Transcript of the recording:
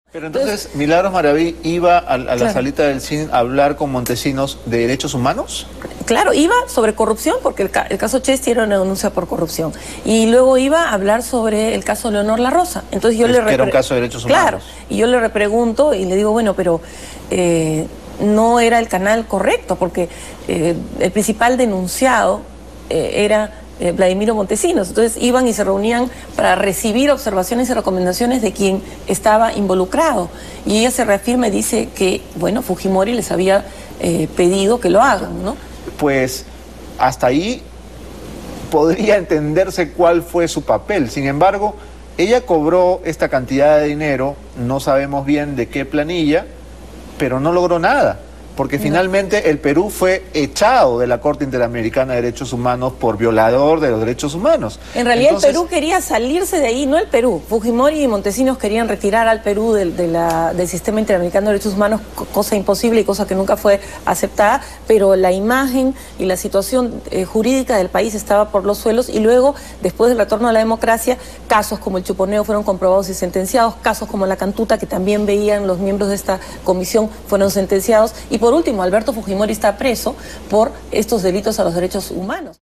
Pero entonces, ¿Milagros Maraví iba a la salita del CIN a hablar con Montesinos de derechos humanos? Claro, iba sobre corrupción, porque el caso Chesty era una denuncia por corrupción. Y luego iba a hablar sobre el caso Leonor La Rosa. Entonces yo que era un caso de derechos humanos. Claro, y yo le repregunto y le digo, bueno, pero no era el canal correcto, porque el principal denunciado era Vladimiro Montesinos. Entonces iban y se reunían para recibir observaciones y recomendaciones de quien estaba involucrado. Y ella se reafirma y dice que, bueno, Fujimori les había pedido que lo hagan, ¿no? Pues hasta ahí podría entenderse cuál fue su papel. Sin embargo, ella cobró esta cantidad de dinero, no sabemos bien de qué planilla, pero no logró nada. Porque finalmente el Perú fue echado de la Corte Interamericana de Derechos Humanos por violador de los derechos humanos. En realidad entonces, el Perú quería salirse de ahí, no el Perú. Fujimori y Montesinos querían retirar al Perú del Sistema Interamericano de Derechos Humanos, cosa imposible y cosa que nunca fue aceptada, pero la imagen y la situación jurídica del país estaba por los suelos y luego, después del retorno a la democracia, casos como el Chuponeo fueron comprobados y sentenciados, casos como la Cantuta, que también veían los miembros de esta comisión, fueron sentenciados y por último, Alberto Fujimori está preso por estos delitos a los derechos humanos.